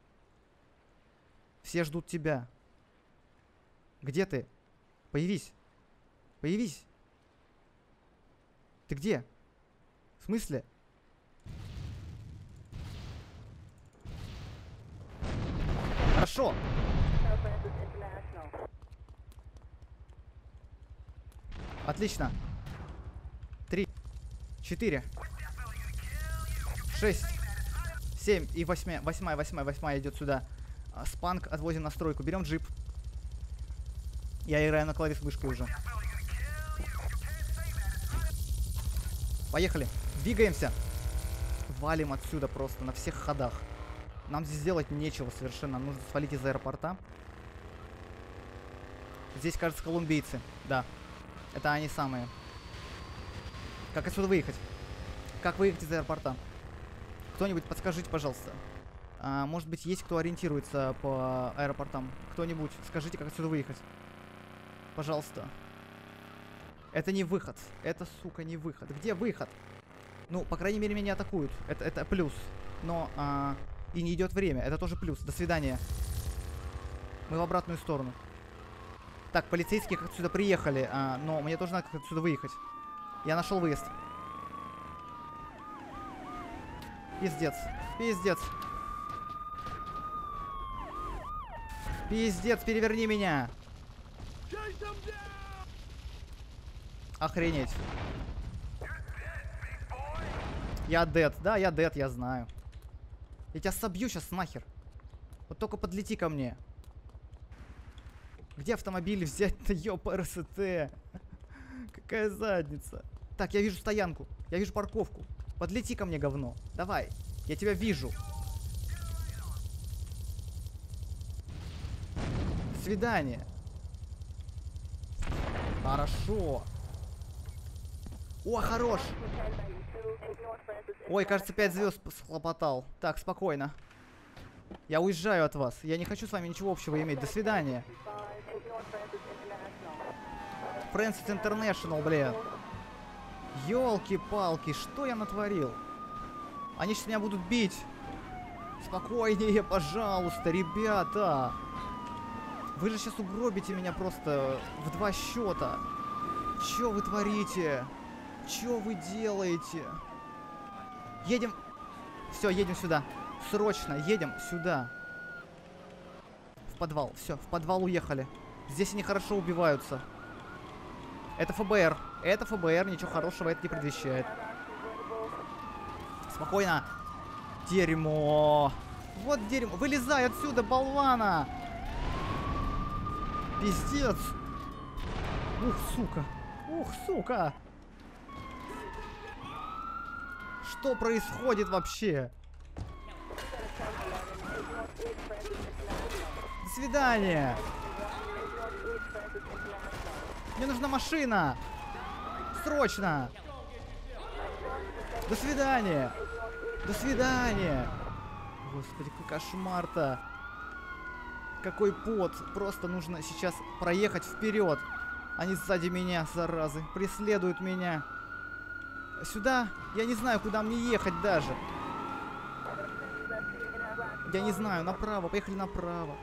Все ждут тебя. Где ты? Появись. Появись. Ты где? В смысле? Хорошо. Отлично. Три, четыре, шесть, семь и восьмая, восьмая, восьмая, восьмая идет сюда. А, спанк отвозим на стройку. Берем джип. Я играю на клавиш мышкой уже. Поехали. Двигаемся. Валим отсюда просто на всех ходах. Нам здесь делать нечего совершенно. Нужно свалить из аэропорта. Здесь, кажется, колумбийцы. Да. Это они самые. Как отсюда выехать? Как выехать из аэропорта? Кто-нибудь подскажите, пожалуйста. А, может быть, есть кто ориентируется по аэропортам? Кто-нибудь, скажите, как отсюда выехать. Пожалуйста. Это не выход. Это, сука, не выход. Где выход? Ну, по крайней мере, меня атакуют. Это, это плюс. Но а, и не идет время. Это тоже плюс. До свидания. Мы в обратную сторону. Так, полицейские как отсюда приехали. А, но мне тоже надо как отсюда выехать. Я нашел выезд. Пиздец. Пиздец. Пиздец, переверни меня. Охренеть. Я дед. Да, я дед, я знаю. Я тебя собью сейчас нахер. Вот только подлети ко мне. Где автомобили взять-то, ёпрст? Какая задница. Так, я вижу стоянку. Я вижу парковку. Подлети ко мне, говно. Давай. Я тебя вижу. До свидания. Хорошо. О, хорош. Ой, кажется, пять звезд схлопотал. Так, спокойно. Я уезжаю от вас. Я не хочу с вами ничего общего иметь. До свидания. Francis International, блин. Ёлки-палки, что я натворил? Они сейчас меня будут бить. Спокойнее, пожалуйста, ребята. Вы же сейчас угробите меня просто в два счета. Чё вы творите? Чё вы делаете? Едем. Все, едем сюда. Срочно, едем сюда. В подвал. Все, в подвал уехали. Здесь они хорошо убиваются. Это ФБР. Это ФБР, ничего хорошего это не предвещает. Спокойно. Дерьмо. Вот дерьмо. Вылезай отсюда, болвана. Пиздец. Ух, сука. Ух, сука. Что происходит вообще? До свидания. Мне нужна машина. Срочно. До свидания. До свидания. Господи, какой кошмар-то. Какой пот. Просто нужно сейчас проехать вперед. Они сзади меня, заразы. Преследуют меня. Сюда? Я не знаю, куда мне ехать даже. Я не знаю, направо. Поехали направо.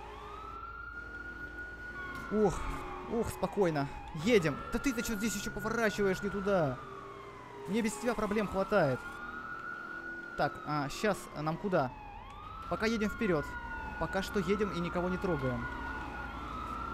Ух, ух, спокойно. Едем. Да ты-то что здесь еще поворачиваешь не туда? Мне без тебя проблем хватает. Так, а сейчас нам куда? Пока едем вперед. Пока что едем и никого не трогаем.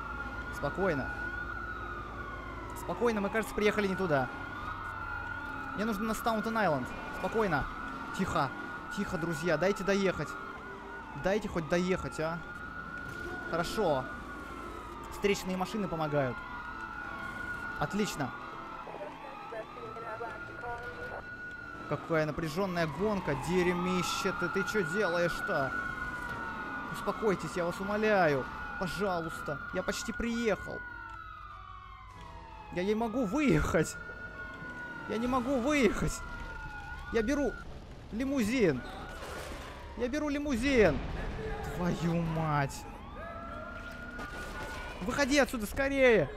Спокойно. Спокойно, мы, кажется, приехали не туда. Мне нужно на Стаунтон-Айленд. Спокойно. Тихо. Тихо, друзья. Дайте доехать. Дайте хоть доехать, а. Хорошо. Встречные машины помогают. Отлично. Какая напряженная гонка. Дерьмище ты. Ты что делаешь-то? Успокойтесь, я вас умоляю. Пожалуйста. Я почти приехал. Я не могу выехать. Я не могу выехать. Я беру лимузин. Я беру лимузин. Твою мать. Выходи отсюда скорее.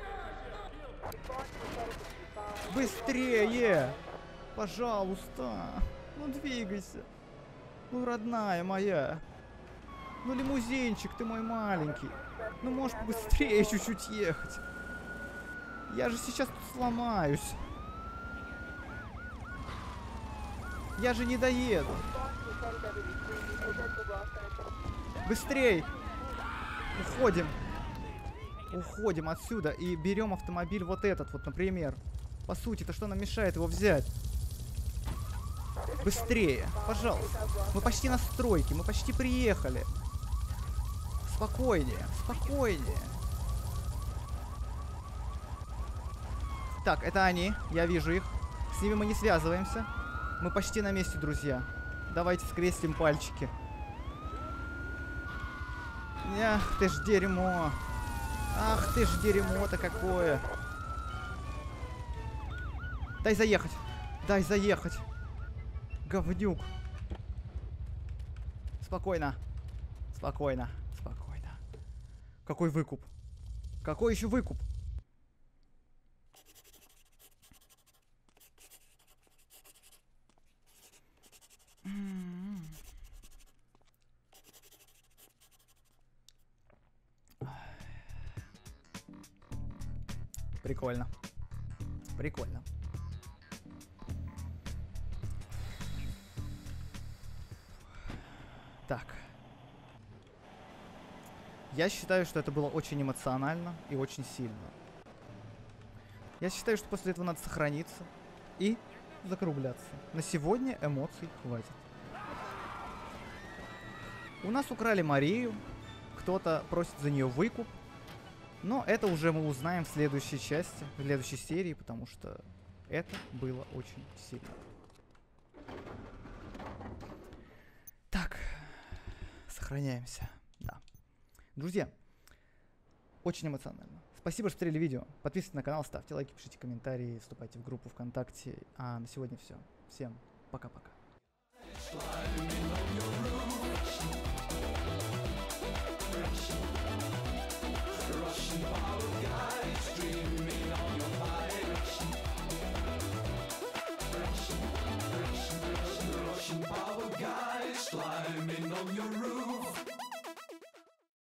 Быстрее. Пожалуйста. Ну двигайся. Ну, родная моя. Ну, лимузинчик, ты мой маленький. Ну, можешь быстрее чуть-чуть ехать. Я же сейчас тут сломаюсь. Я же не доеду. Быстрей. Уходим. Уходим отсюда и берем автомобиль вот этот вот, например. По сути-то, что нам мешает его взять? Быстрее, пожалуйста. Мы почти на стройке, мы почти приехали. Спокойнее, спокойнее. Так, это они, я вижу их. С ними мы не связываемся. Мы почти на месте, друзья. Давайте скрестим пальчики. Ах ты ж дерьмо. Ах ты ж дерьмо-то какое. Дай заехать. Дай заехать. Говнюк. Спокойно. Спокойно. Спокойно. Какой выкуп? Какой еще выкуп? Прикольно. Прикольно. Так. Я считаю, что это было очень эмоционально и очень сильно. Я считаю, что после этого надо сохраниться и закругляться. На сегодня эмоций хватит. У нас украли Марию. Кто-то просит за нее выкуп. Но это уже мы узнаем в следующей части, в следующей серии, потому что это было очень сильно. Так, сохраняемся, да. Друзья, очень эмоционально. Спасибо, что смотрели видео. Подписывайтесь на канал, ставьте лайки, пишите комментарии, вступайте в группу ВКонтакте. А на сегодня все. Всем пока-пока.